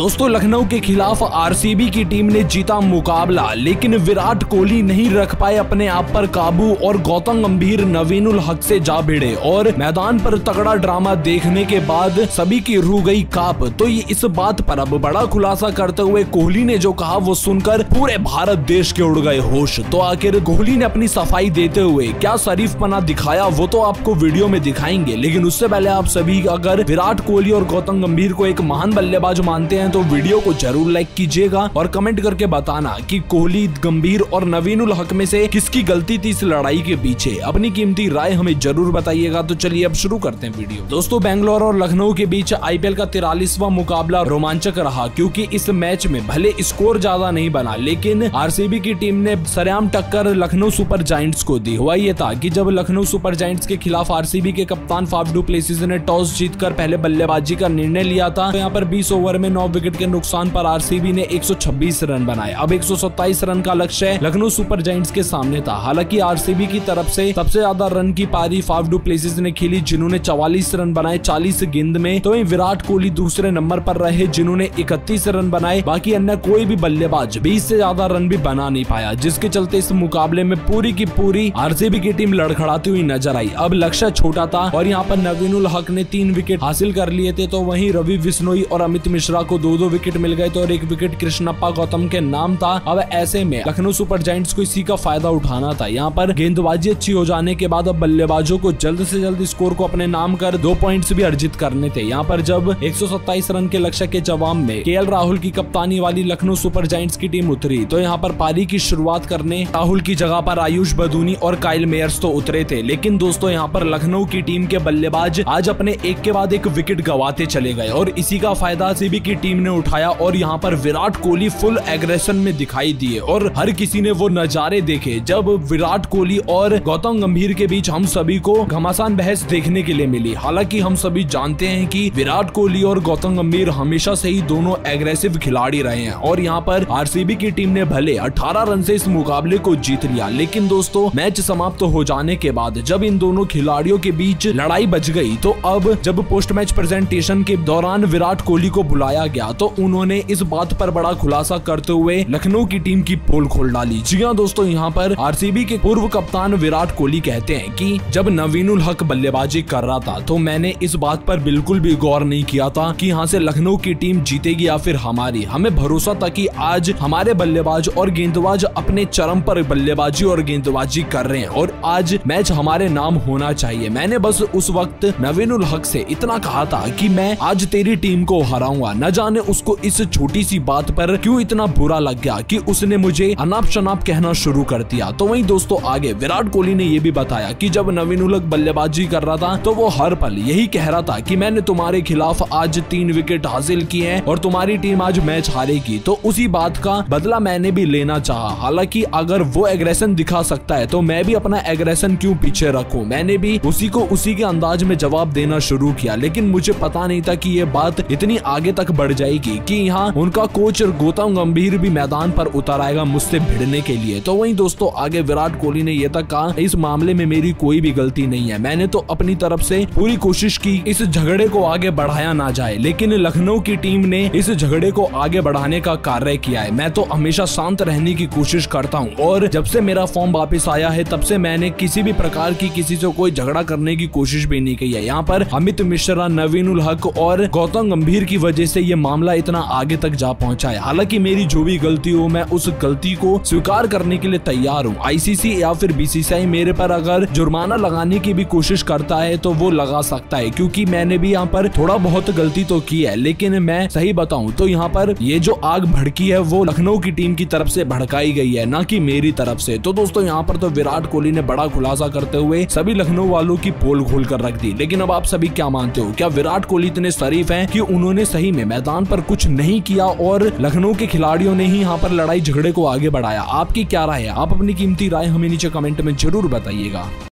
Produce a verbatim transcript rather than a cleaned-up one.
दोस्तों लखनऊ के खिलाफ आरसीबी की टीम ने जीता मुकाबला, लेकिन विराट कोहली नहीं रख पाए अपने आप पर काबू और गौतम गंभीर नवीन उल हक से जा भिड़े और मैदान पर तगड़ा ड्रामा देखने के बाद सभी की रूह गई काप। तो ये इस बात पर अब बड़ा खुलासा करते हुए कोहली ने जो कहा वो सुनकर पूरे भारत देश के उड़ गए होश। तो आखिर कोहली ने अपनी सफाई देते हुए क्या शरीफपना दिखाया वो तो आपको वीडियो में दिखाएंगे, लेकिन उससे पहले आप सभी अगर विराट कोहली और गौतम गंभीर को एक महान बल्लेबाज मानते हैं तो वीडियो को जरूर लाइक कीजिएगा और कमेंट करके बताना कि कोहली, गंभीर और नवीन उल हक में से किसकी गलती थी इस लड़ाई के पीछे। अपनी कीमती राय हमें जरूर बताइएगा। तो चलिए अब शुरू करते हैं वीडियो। दोस्तों बेंगलोर और लखनऊ के बीच आईपीएल का तिरालीसवां मुकाबला रोमांचक रहा, क्योंकि इस मैच में भले स्कोर ज्यादा नहीं बना लेकिन आरसीबी की टीम ने सरेआम टक्कर लखनऊ सुपर जायंट्स को दी। हुआ ये था कि जब लखनऊ सुपर जायंट्स के खिलाफ आरसीबी के कप्तान फाफ डू प्लेसिस ने टॉस जीतकर पहले बल्लेबाजी का निर्णय लिया था, तो यहाँ पर बीस ओवर में नौ विकेट के नुकसान पर आरसीबी ने एक सौ छब्बीस रन बनाए। अब एक सौ सत्ताईस रन का लक्ष्य लखनऊ सुपर जायंट्स के सामने था। हालांकि आरसीबी की तरफ से सबसे ज्यादा रन की पारी फाफ डू प्लेसिस ने खेली, जिन्होंने चवालीस रन बनाए चालीस गेंद में। तो विराट कोहली दूसरे नंबर पर रहे, जिन्होंने इकतीस रन बनाए। बाकी अन्य कोई भी बल्लेबाज बीस से ज्यादा रन भी बना नहीं पाया, जिसके चलते इस मुकाबले में पूरी की पूरी आरसीबी की टीम लड़खड़ाती हुई नजर आई। अब लक्ष्य छोटा था और यहाँ पर नवीन उल हक ने तीन विकेट हासिल कर लिए थे, तो वहीं रवि बिश्नोई और अमित मिश्रा को दो दो विकेट मिल गए, तो और एक विकेट कृष्णप्पा गौतम के नाम था। अब ऐसे में लखनऊ सुपर जायंट्स को इसी का फायदा उठाना था। यहाँ पर गेंदबाजी अच्छी हो जाने के बाद अब बल्लेबाजों को जल्द से जल्द स्कोर को अपने नाम कर दो पॉइंट्स भी अर्जित करने थे। यहाँ पर जब एक सौ सत्ताईस रन के लक्ष्य के जवाब में केएल राहुल की कप्तानी वाली लखनऊ सुपर जायंट्स की टीम उतरी, तो यहाँ पर पारी की शुरुआत करने राहुल की जगह पर आयुष बदूनी और काइल मेयर्स तो उतरे थे। लेकिन दोस्तों यहाँ पर लखनऊ की टीम के बल्लेबाज आज अपने एक के बाद एक विकेट गंवाते चले गए और इसी का फायदा आरसीबी की टीम ने उठाया और यहाँ पर विराट कोहली फुल एग्रेशन में दिखाई दिए और हर किसी ने वो नजारे देखे जब विराट कोहली और गौतम गंभीर के बीच हम सभी को घमासान बहस देखने के लिए मिली। हालांकि हम सभी जानते हैं कि विराट कोहली और गौतम गंभीर हमेशा से ही दोनों एग्रेसिव खिलाड़ी रहे हैं और यहाँ पर आरसीबी की टीम ने भले अठारह रन से इस मुकाबले को जीत लिया, लेकिन दोस्तों मैच समाप्त तो हो जाने के बाद जब इन दोनों खिलाड़ियों के बीच लड़ाई बच गई, तो अब जब पोस्ट मैच प्रेजेंटेशन के दौरान विराट कोहली को बुलाया गया तो उन्होंने इस बात पर बड़ा खुलासा करते हुए लखनऊ की टीम की पोल खोल डाली। जी हाँ दोस्तों, यहाँ पर आरसीबी के पूर्व कप्तान विराट कोहली कहते हैं कि जब नवीन उल हक बल्लेबाजी कर रहा था तो मैंने इस बात पर बिल्कुल भी गौर नहीं किया था कि यहाँ से लखनऊ की टीम जीतेगी या फिर हमारी। हमें भरोसा था कि आज हमारे बल्लेबाज और गेंदबाज अपने चरम पर बल्लेबाजी और गेंदबाजी कर रहे हैं और आज मैच हमारे नाम होना चाहिए। मैंने बस उस वक्त नवीन उल हक से इतना कहा था कि मैं आज तेरी टीम को हराऊंगा। न जाने उसको इस छोटी सी बात पर क्यों इतना बुरा लग गया कि उसने मुझे अनाप शनाप कहना शुरू कर दिया। तो वहीं दोस्तों आगे विराट कोहली ने यह भी बताया कि जब नवीन उल हक बल्लेबाजी कर रहा था तो वो हर पल यही कह रहा था कि मैंने तुम्हारे खिलाफ आज तीन विकेट हासिल किए हैं और तुम्हारी टीम आज मैच हारेगी। तो उसी बात का बदला मैंने भी लेना चाहा। हालांकि अगर वो एग्रेशन दिखा सकता है तो मैं भी अपना एग्रेशन क्यों पीछे रखूं। मैंने भी उसी को उसी के अंदाज में जवाब देना शुरू किया, लेकिन मुझे पता नहीं था कि ये बात इतनी आगे तक बढ़ जाएगी कि यहाँ उनका कोच गौतम गंभीर भी मैदान पर उतर आएगा मुझसे भिड़ने के लिए। तो वहीं दोस्तों आगे विराट कोहली ने यह तक कहा इस मामले में मेरी कोई भी गलती नहीं है। मैंने तो अपनी तरफ से पूरी कोशिश की इस झगड़े को आगे बढ़ाया ना जाए, लेकिन लखनऊ की टीम ने इस झगड़े को आगे बढ़ाने का कार्य किया है। मैं तो हमेशा शांत रहने की कोशिश करता हूँ और जब से मेरा फॉर्म वापस आया है तब से मैंने किसी भी प्रकार की किसी से कोई झगड़ा करने की कोशिश भी नहीं की है। यहाँ पर अमित मिश्रा, नवीन उल हक और गौतम गंभीर की वजह से ये मामला इतना आगे तक जा पहुंचा है। हालांकि मेरी जो भी गलती हो मैं उस गलती को स्वीकार करने के लिए तैयार हूँ। आईसीसी या फिर बीसीसीआई मेरे पर अगर जुर्माना लगाने की भी कोशिश करता है तो वो लगा सकता है, क्योंकि मैंने भी यहाँ पर थोड़ा बहुत गलती तो की है। लेकिन मैं सही बताऊं तो यहाँ पर ये जो आग भड़की है वो लखनऊ की टीम की तरफ से भड़काई गई है, ना कि मेरी तरफ से। तो दोस्तों यहाँ पर तो विराट कोहली ने बड़ा खुलासा करते हुए सभी लखनऊ वालों की पोल खोल कर रख दी। लेकिन अब आप सभी क्या मानते हो, क्या विराट कोहली इतने शरीफ हैं कि उन्होंने सही में मैदान पर कुछ नहीं किया और लखनऊ के खिलाड़ियों ने ही यहाँ पर लड़ाई झगड़े को आगे बढ़ाया? आपकी क्या राय है? आप अपनी कीमती राय हमें नीचे कमेंट में जरूर बताइएगा।